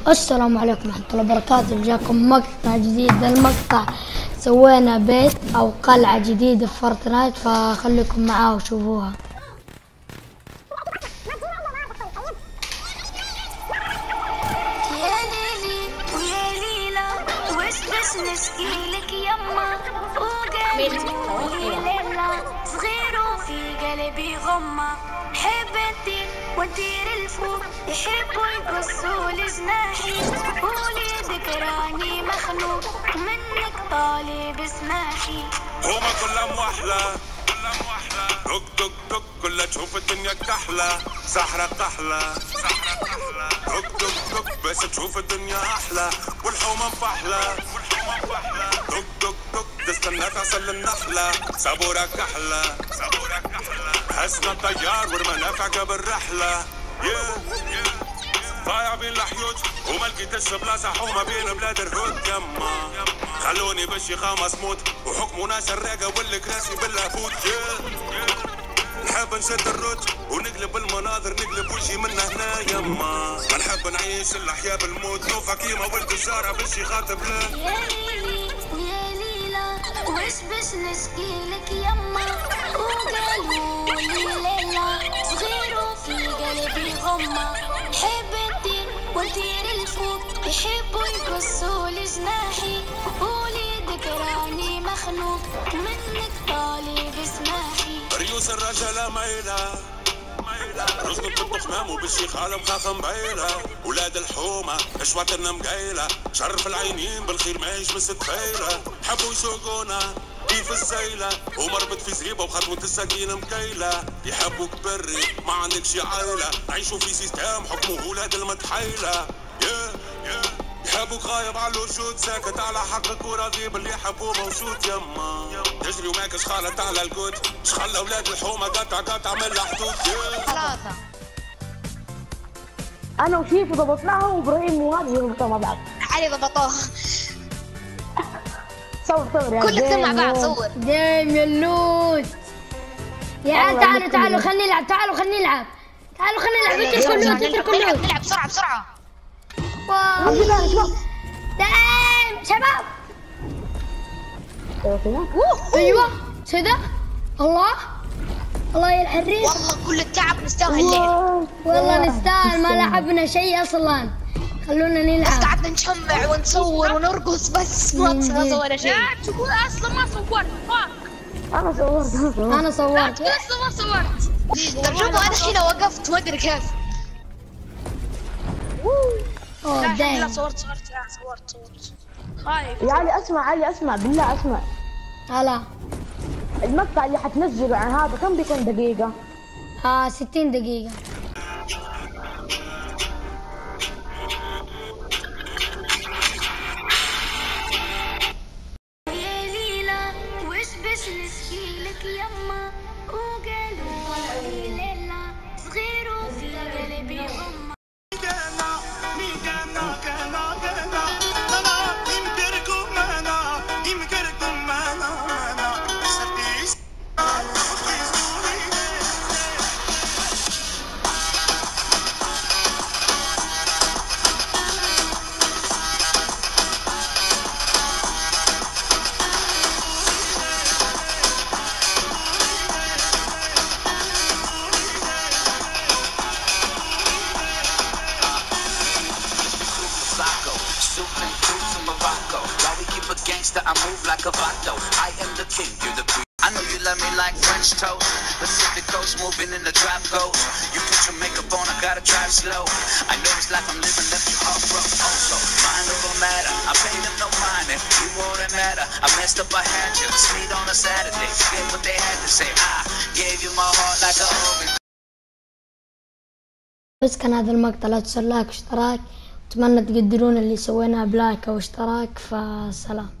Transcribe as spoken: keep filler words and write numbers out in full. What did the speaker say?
السلام عليكم ورحمة الله وبركاته. جاكم مقطع جديد. المقطع سوينا بيت أو قلعة جديدة في فورتنايت، فخليكم معاه وشوفوها. يا ليلي ويا ليلى وش بس نشكيلك يما وقلبي ليلى صغير وفي قلبي غمة حبتي ودير الفوق يحبوا يقصوا لجناحي قولي ذكراني مخلوق منك طالب اسماحي. هما كلهم وحلة دق دق دق كلها تشوف الدنيا كحلة سحرة قحلة دق دق دق بس تشوف الدنيا أحلى والحومة مفحلة دق دق دق تستنى تعسل النحلة صبورة كحلة هزنا الطيار ورمنافع قبل رحلة ضايع بين الحيوت وما لقيتش بلاصة حومة بين بلاد الهود يما خلوني بالشيخة مصموت وحكمنا سراقة والكراسي باللاهوت نحب نشد الروت ونقلب المناظر نقلب وجهي من هنا يما ما نحب نعيش الأحياء بالموت نوفا كيما ولد الجارة بالشيخة بلا. يا ليلي ويا ليلى وش بس نشكيلك يما وقالوا لي ليلى صغير وفي قلبي غمة حبتي ودير الفوق يحبوا يقصوا لجناحي قولي ذكراني مخلوق منك طالب اسماحي. ريوس الرجالة مايلة رزق بالتخمام وبالشيخ عالم خاف مبيلة ولاد الحومة اشواطنا مقايلة شرف العينين بالخير ما يشمس تفايلة حبوا يسوقونا كيف السيلة ومربط في زريبة وخطوة السكينة مكيلة يحبوك بري ما عندك شي عايلة عيشوا في سيستم حكمه ولاد المتحيلة yeah, yeah. يحبوك غايب على الوجود ساكت على حقك وراضي باللي يحبوه موجود يما تجري وماكش خالط على القود شخلى اولاد الحومه قطع قطع من الحدود ثلاثة. انا وشيف ضبطناها وابراهيم وهذا يضبطوا مع بعض. علي ضبطوها. صور صور يا كلكم مع بعض صور. ديم يلوت يا عيال تعالوا تعالوا خلينا نلعب تعالوا خلينا نلعب تعالوا خلينا نلعب اتركوا اللوت اتركوا اللوت نلعب بسرعة بسرعة. واو دايم شباب. ايوه كذا الله الله يا الحريص والله كل التعب نستاهل الليل. والله نستاهل ما لعبنا شيء اصلا. خلونا نلعب بس قعدنا نجمع ونصور ونرقص بس ما سوينا شيء. لا تقول اصلا ما صورت فاك. انا صورت انا صورت تقول اصلا ما صورت. طيب شوفوا انا الحين وقفت ما ادري كيف. اوه لا دايم صورت صورت لا صورت صورت. خايف. يا علي اسمع علي اسمع بالله اسمع. هلا المقطع اللي حتنزله عن هذا كم بيكون دقيقة؟ اه ستين دقيقة. يا ليلى وش بس نشكيلك يما وقالوا لي ليلى صغير وفي قلبي غمة. Gangster, I move like a vato. I am the king, you're the queen. I know you love me like French toast. Pacific coast, moving in the trap coast. You put your makeup on, I gotta drive slow. I know it's like I'm living, left your heart broke. Also, mind over matter. I paid them no mind, and you wouldn't matter. I messed up, I had you. Sweet on a Saturday. Forget what they had to say. I gave you my heart like a organ. بس كان هذا المقطع لا تنسوا لايك واشتراك. اتمنى تقدرون اللي سويناه بلايك او اشتراك. فسلام.